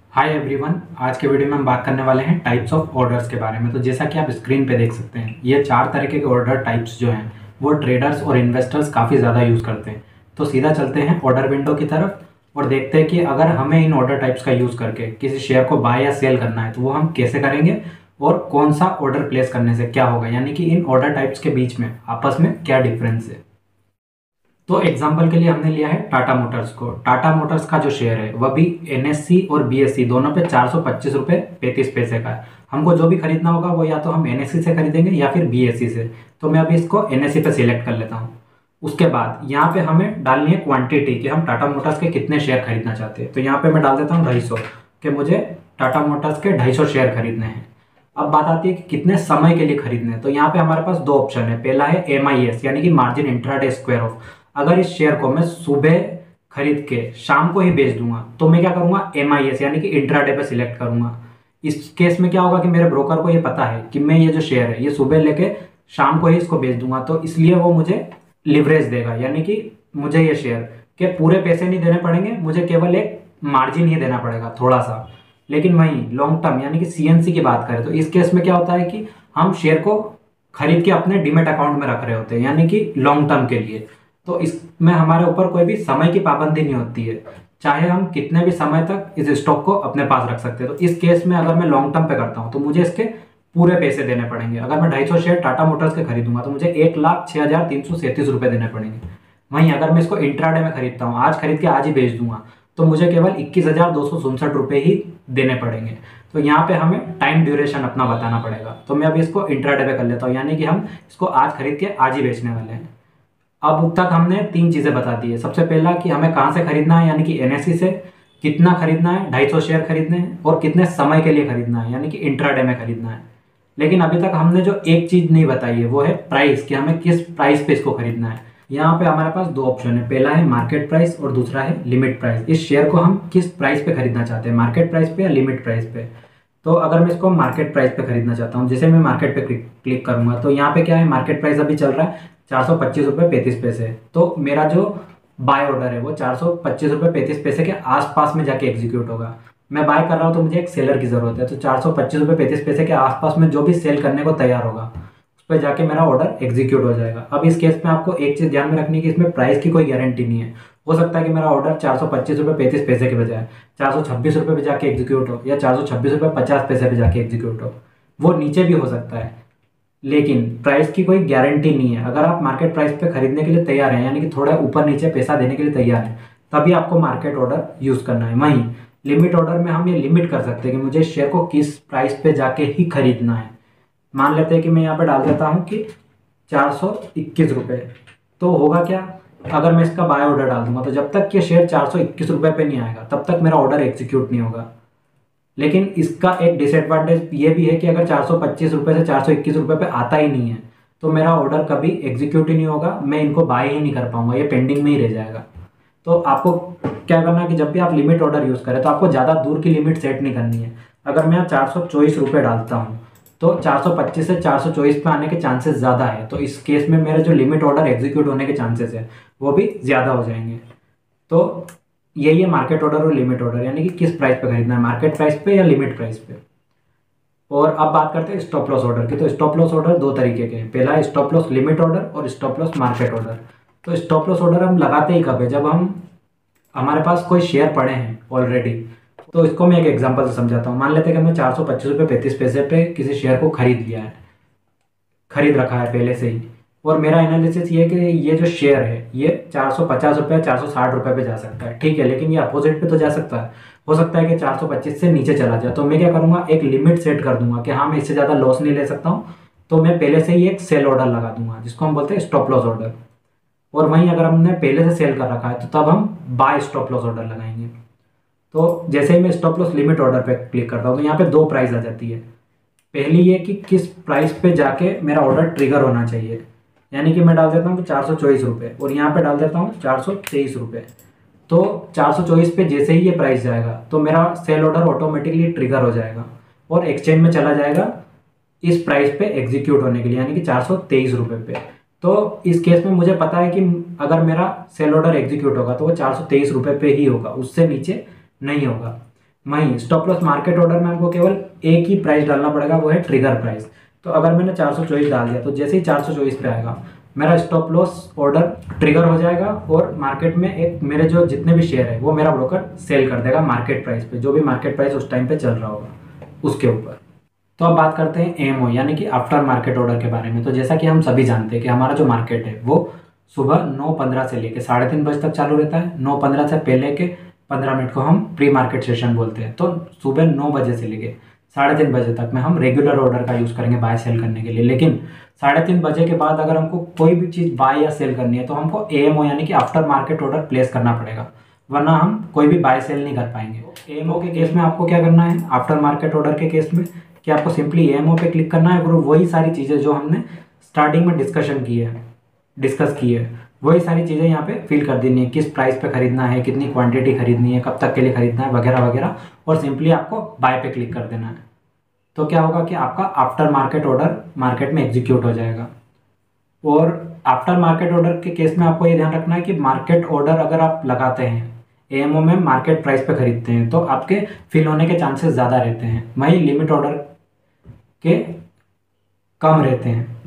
Hi everyone, आज के video में हम बात करने वाले हैं टाइप्स ऑफ ऑर्डर्स के बारे में। तो जैसा कि आप स्क्रीन पे देख सकते हैं, ये 4 तरीके के ऑर्डर टाइप्स जो हैं वो ट्रेडर्स और इन्वेस्टर्स काफ़ी ज़्यादा यूज़ करते हैं। तो सीधा चलते हैं ऑर्डर विंडो की तरफ और देखते हैं कि अगर हमें इन ऑर्डर टाइप्स का यूज़ करके किसी शेयर को बाय या सेल करना है तो वो हम कैसे करेंगे और कौन सा ऑर्डर प्लेस करने से क्या होगा, यानी कि इन ऑर्डर टाइप्स के बीच में आपस में क्या डिफरेंस है। तो एग्जाम्पल के लिए हमने लिया है टाटा मोटर्स को। टाटा मोटर्स का जो शेयर है वह भी एनएससी और बीएससी दोनों पे 425 रुपये 35 पैसे का है। हमको जो भी खरीदना होगा वो या तो हम एनएससी से खरीदेंगे या फिर बीएससी से। तो मैं अभी इसको एनएससी पे सिलेक्ट कर लेता हूँ। उसके बाद यहाँ पे हमें डालनी है क्वांटिटी कि हम टाटा मोटर्स के कितने शेयर खरीदना चाहते हैं। तो यहाँ पे मैं डाल देता हूँ 250 कि मुझे टाटा मोटर्स के 250 शेयर खरीदने हैं। अब बात आती है कि कितने समय के लिए खरीदने हैं। तो यहाँ पे हमारे पास दो ऑप्शन है। पहला है MIS यानी कि मार्जिन इंट्राडे स्क्वायर ऑफ। अगर इस शेयर को मैं सुबह खरीद के शाम को ही बेच दूंगा तो मैं क्या करूंगा, MIS यानी कि इंट्राडे पे सिलेक्ट करूंगा। इस केस में क्या होगा कि मेरे ब्रोकर को ये पता है कि मैं ये जो शेयर है ये सुबह लेके शाम को ही इसको बेच दूंगा, तो इसलिए वो मुझे लिवरेज देगा, यानी कि मुझे ये शेयर के पूरे पैसे नहीं देने पड़ेंगे, मुझे केवल एक मार्जिन ही देना पड़ेगा थोड़ा सा। लेकिन वहीं लॉन्ग टर्म यानी कि CNC की बात करें तो इस केस में क्या होता है कि हम शेयर को खरीद के अपने डीमेट अकाउंट में रख रहे होते हैं, यानी कि लॉन्ग टर्म के लिए। तो इसमें हमारे ऊपर कोई भी समय की पाबंदी नहीं होती है, चाहे हम कितने भी समय तक इस स्टॉक को अपने पास रख सकते हैं। तो इस केस में अगर मैं लॉन्ग टर्म पे करता हूँ तो मुझे इसके पूरे पैसे देने पड़ेंगे। अगर मैं 250 शेयर टाटा मोटर्स के खरीदूंगा तो मुझे 1,06,337 रुपये देने पड़ेंगे। वहीं अगर मैं इसको इंट्राडे में खरीदता हूँ, आज खरीद के आज ही बेच दूंगा, तो मुझे केवल 21,267 रुपये ही देने पड़ेंगे। तो यहाँ पे हमें टाइम ड्यूरेशन अपना बताना पड़ेगा। तो मैं अभी इसको इंट्राडे पे कर लेता हूँ, यानी कि हम इसको आज खरीद के आज ही बेचने वाले हैं। अब तक हमने 3 चीज़ें बता दी है। सबसे पहला कि हमें कहाँ से खरीदना है, यानी कि NSE से, कितना खरीदना है, 250 शेयर खरीदने हैं, और कितने समय के लिए खरीदना है, यानी कि इंट्राडे में खरीदना है। लेकिन अभी तक हमने जो एक चीज़ नहीं बताई है वो है प्राइस, कि हमें किस प्राइस पे इसको खरीदना है। यहाँ पे हमारे पास दो ऑप्शन है, पहला है मार्केट प्राइस और दूसरा है लिमिट प्राइस। इस शेयर को हम किस प्राइस पे खरीदना चाहते हैं, मार्केट प्राइस पे या लिमिट प्राइस पे। तो अगर मैं इसको मार्केट प्राइस पे खरीदना चाहता हूँ, जैसे मैं मार्केट पे क्लिक करूंगा तो यहाँ पे क्या है, मार्केट प्राइस अभी चल रहा है 425 रुपये 35 पैसे। तो मेरा जो बाय ऑर्डर है वो 425 रुपये 35 पैसे के आसपास में जाके एग्जीक्यूट होगा। मैं बाय कर रहा हूँ तो मुझे एक सेलर की जरूरत है, तो 425 रुपये 35 पैसे के आसपास में जो भी सेल करने को तैयार होगा उस पर जाके मेरा ऑर्डर एग्जीक्यूट हो जाएगा। अब इस केस में आपको एक चीज़ ध्यान में रखनी है कि इसमें प्राइस की कोई गारंटी नहीं है। हो सकता है कि मेरा ऑर्डर 425 रुपये 35 पैसे के बजाय 426 रुपये पे जाके एग्जीक्यूट हो, या 426 रुपये 50 पैसे पे जाके एग्जीक्यूट हो, वो नीचे भी हो सकता है। लेकिन प्राइस की कोई गारंटी नहीं है। अगर आप मार्केट प्राइस पे खरीदने के लिए तैयार हैं, यानी कि थोड़ा ऊपर नीचे पैसा देने के लिए तैयार हैं, तभी आपको मार्केट ऑर्डर यूज करना है। वहीं लिमिट ऑर्डर में हम ये लिमिट कर सकते हैं कि मुझे शेयर को किस प्राइस पे जाके ही खरीदना है। मान लेते हैं कि मैं यहाँ पे डाल देता हूँ कि 421 रुपये। तो होगा क्या, अगर मैं इसका बाय ऑर्डर डाल दूंगा तो जब तक ये शेयर 421 रुपये पे नहीं आएगा तब तक मेरा ऑर्डर एग्जीक्यूट नहीं होगा। लेकिन इसका एक डिसएडवांटेज ये भी है कि अगर 425 रुपये से 421 रुपये पे आता ही नहीं है तो मेरा ऑर्डर कभी एग्जीक्यूट ही नहीं होगा, मैं इनको बाय ही नहीं कर पाऊंगा, ये पेंडिंग में ही रह जाएगा। तो आपको क्या करना है कि जब भी आप लिमिट ऑर्डर यूज़ करें तो आपको ज़्यादा दूर की लिमिट सेट नहीं करनी है। अगर मैं 424 रुपये डालता हूँ तो 425 से 424 पे आने के चांसेस ज़्यादा है, तो इस केस में मेरे जो लिमिट ऑर्डर एग्जीक्यूट होने के चांसेस है वो भी ज़्यादा हो जाएंगे। तो यही है मार्केट ऑर्डर और लिमिट ऑर्डर, यानी कि किस प्राइस पे खरीदना है, मार्केट प्राइस पे या लिमिट प्राइस पे। और अब बात करते हैं स्टॉप लॉस ऑर्डर की। तो स्टॉप लॉस ऑर्डर दो तरीके के हैं, पहला है स्टॉप लॉस लिमिट ऑर्डर और स्टॉप लॉस मार्केट ऑर्डर। तो स्टॉप लॉस ऑर्डर हम लगाते ही कब है, जब हमारे पास कोई शेयर पड़े हैं ऑलरेडी। तो इसको मैं एक एग्जांपल से समझाता हूँ। मान लेते हैं कि हमने 425 रुपये 35 पैसे पे किसी शेयर को खरीद लिया है, खरीद रखा है पहले से ही, और मेरा एनालिसिस ये है कि ये जो शेयर है ये 450 रुपये 460 रुपये पे जा सकता है, ठीक है, लेकिन ये अपोजिट पे तो जा सकता है। हो सकता है कि 425 से नीचे चला जाए, तो मैं क्या करूँगा, एक लिमिट सेट कर दूंगा कि हाँ मैं इससे ज़्यादा लॉस नहीं ले सकता हूँ। तो मैं पहले से ही एक सेल ऑर्डर लगा दूंगा जिसको हम बोलते हैं स्टॉप लॉस ऑर्डर। और वहीं अगर हमने पहले से सेल कर रखा है तो तब हम बाय स्टॉप लॉस ऑर्डर लगाएंगे। तो जैसे ही मैं स्टॉप लॉस लिमिट ऑर्डर पे क्लिक करता हूँ तो यहाँ पे दो प्राइस आ जाती है। पहली ये कि किस प्राइस पे जाके मेरा ऑर्डर ट्रिगर होना चाहिए, यानी कि मैं डाल देता हूँ 424 रुपये और यहाँ पे डाल देता हूँ 423 रुपये। तो 424 पे जैसे ही ये प्राइस जाएगा तो मेरा सेल ऑर्डर ऑटोमेटिकली ट्रिगर हो जाएगा और एक्सचेंज में चला जाएगा इस प्राइस पे एग्जीक्यूट होने के लिए, यानी कि 423 रुपये पे। तो इस केस में मुझे पता है कि अगर मेरा सेल ऑर्डर एग्जीक्यूट होगा तो वो 423 रुपये पे ही होगा, उससे नीचे नहीं होगा। वहीं स्टॉप लॉस मार्केट ऑर्डर में हमको केवल एक ही प्राइस डालना पड़ेगा, वो है ट्रिगर प्राइस। तो अगर मैंने 424 डाल दिया तो जैसे ही 424 पे आएगा मेरा स्टॉप लॉस ऑर्डर ट्रिगर हो जाएगा और मार्केट में एक मेरे जो जितने भी शेयर है वो मेरा ब्रोकर सेल कर देगा मार्केट प्राइस पे, जो भी मार्केट प्राइस उस टाइम पे चल रहा होगा उसके ऊपर। तो अब बात करते हैं एएमओ यानी कि आफ्टर मार्केट ऑर्डर के बारे में। तो जैसा कि हम सभी जानते हैं कि हमारा जो मार्केट है वो सुबह 9:15 से लेके 3:30 बजे तक चालू रहता है। 9:15 से पहले के 15 मिनट को हम प्री मार्केट सेशन बोलते हैं। तो सुबह 9 बजे से लेके 3:30 बजे तक में हम रेगुलर ऑर्डर का यूज़ करेंगे बाय सेल करने के लिए। लेकिन 3:30 बजे के बाद अगर हमको कोई भी चीज़ बाय या सेल करनी है तो हमको एएमओ यानी कि आफ्टर मार्केट ऑर्डर प्लेस करना पड़ेगा, वरना हम कोई भी बाय सेल नहीं कर पाएंगे। एएमओ के केस में आपको क्या करना है, आफ्टर मार्केट ऑर्डर के केस में कि आपको सिंपली एएमओ पे क्लिक करना है और वही सारी चीज़ें जो हमने स्टार्टिंग में डिस्कस की है वही सारी चीज़ें यहाँ पे फिल कर देनी है। किस प्राइस पे खरीदना है, कितनी क्वांटिटी खरीदनी है, कब तक के लिए खरीदना है, वगैरह वगैरह, और सिंपली आपको बाय पे क्लिक कर देना है। तो क्या होगा कि आपका आफ्टर मार्केट ऑर्डर मार्केट में एग्जीक्यूट हो जाएगा। और आफ्टर मार्केट ऑर्डर के केस में आपको ये ध्यान रखना है कि मार्केट ऑर्डर अगर आप लगाते हैं एएमओ में मार्केट प्राइस पे खरीदते हैं तो आपके फिल होने के चांसेस ज़्यादा रहते हैं, वहीं लिमिट ऑर्डर के कम रहते हैं।